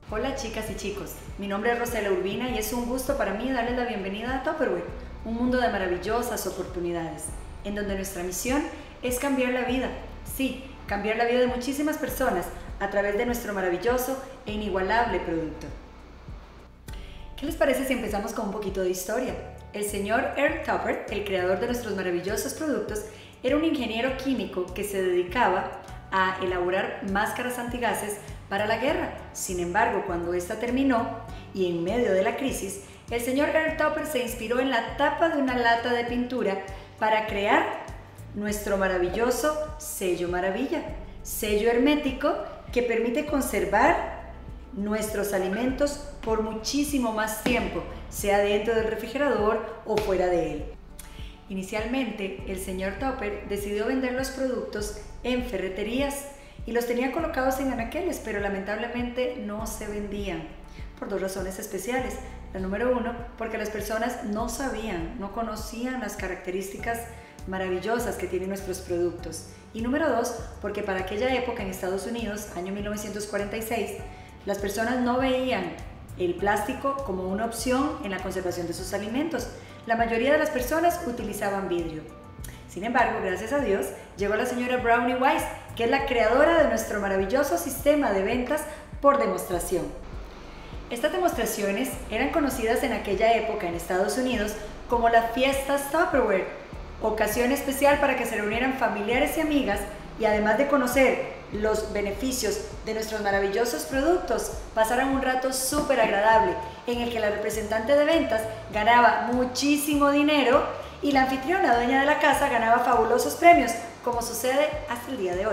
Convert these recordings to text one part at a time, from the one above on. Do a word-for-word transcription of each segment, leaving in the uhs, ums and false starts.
Hola chicas y chicos, mi nombre es Rosela Urbina y es un gusto para mí darles la bienvenida a Tupperware, un mundo de maravillosas oportunidades, en donde nuestra misión es cambiar la vida, sí, cambiar la vida de muchísimas personas a través de nuestro maravilloso e inigualable producto. ¿Qué les parece si empezamos con un poquito de historia? El señor Earl Tupper, el creador de nuestros maravillosos productos, era un ingeniero químico que se dedicaba a elaborar máscaras antigases para la guerra. Sin embargo, cuando esta terminó y en medio de la crisis, el señor Earl Tupper se inspiró en la tapa de una lata de pintura para crear nuestro maravilloso sello maravilla, sello hermético que permite conservar nuestros alimentos por muchísimo más tiempo, sea dentro del refrigerador o fuera de él. Inicialmente, el señor Tupper decidió vender los productos en ferreterías y los tenía colocados en anaqueles, pero lamentablemente no se vendían por dos razones especiales. La número uno, porque las personas no sabían, no conocían las características maravillosas que tienen nuestros productos. Y número dos, porque para aquella época en Estados Unidos, año mil novecientos cuarenta y seis, las personas no veían el plástico como una opción en la conservación de sus alimentos. La mayoría de las personas utilizaban vidrio. Sin embargo, gracias a Dios, llegó la señora Brownie Wise, que es la creadora de nuestro maravilloso sistema de ventas por demostración. Estas demostraciones eran conocidas en aquella época en Estados Unidos como las fiestas Tupperware, ocasión especial para que se reunieran familiares y amigas y además de conocer los beneficios de nuestros maravillosos productos, pasaran un rato súper agradable en el que la representante de ventas ganaba muchísimo dinero y la anfitriona, dueña de la casa, ganaba fabulosos premios, como sucede hasta el día de hoy.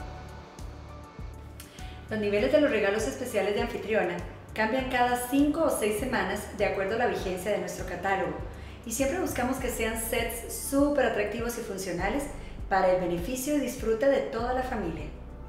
Los niveles de los regalos especiales de anfitriona cambian cada cinco o seis semanas de acuerdo a la vigencia de nuestro catálogo y siempre buscamos que sean sets súper atractivos y funcionales para el beneficio y disfrute de toda la familia.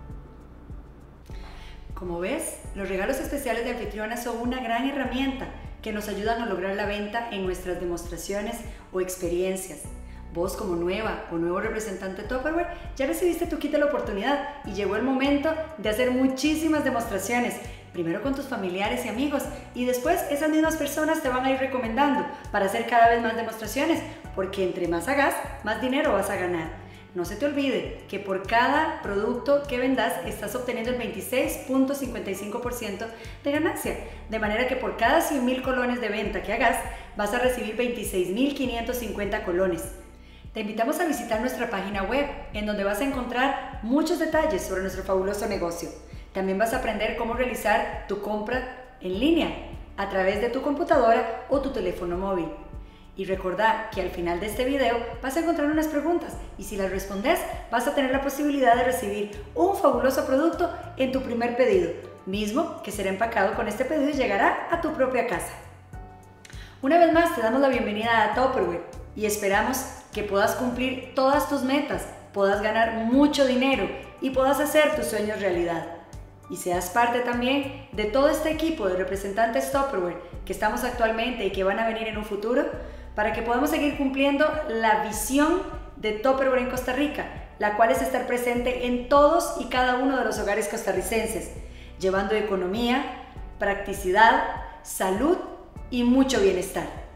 Como ves, los regalos especiales de anfitriona son una gran herramienta que nos ayudan a lograr la venta en nuestras demostraciones o experiencias. Vos, como nueva o nuevo representante Tupperware, ya recibiste tu kit de la oportunidad y llegó el momento de hacer muchísimas demostraciones, primero con tus familiares y amigos, y después esas mismas personas te van a ir recomendando para hacer cada vez más demostraciones, porque entre más hagas, más dinero vas a ganar. No se te olvide que por cada producto que vendas estás obteniendo el veintiséis punto cincuenta y cinco por ciento de ganancia, de manera que por cada cien mil colones de venta que hagas vas a recibir veintiséis mil quinientos cincuenta colones. Te invitamos a visitar nuestra página web, en donde vas a encontrar muchos detalles sobre nuestro fabuloso negocio. También vas a aprender cómo realizar tu compra en línea a través de tu computadora o tu teléfono móvil. Y recordá que al final de este video vas a encontrar unas preguntas y si las respondes vas a tener la posibilidad de recibir un fabuloso producto en tu primer pedido, mismo que será empacado con este pedido y llegará a tu propia casa. Una vez más te damos la bienvenida a Tupperware y esperamos que puedas cumplir todas tus metas, puedas ganar mucho dinero y puedas hacer tus sueños realidad. Y seas parte también de todo este equipo de representantes Tupperware que estamos actualmente y que van a venir en un futuro, para que podamos seguir cumpliendo la visión de Tupperware en Costa Rica, la cual es estar presente en todos y cada uno de los hogares costarricenses, llevando economía, practicidad, salud y mucho bienestar.